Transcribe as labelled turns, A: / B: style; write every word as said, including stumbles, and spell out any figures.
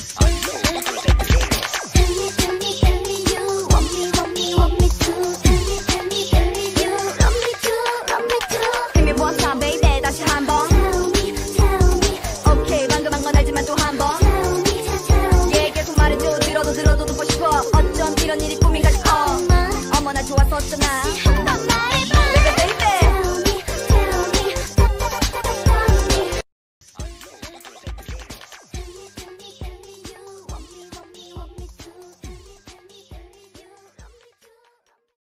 A: 어쩜 이런 일이 꿈인가 싶어. 어머나 좋았었잖아. 한번 말해봐.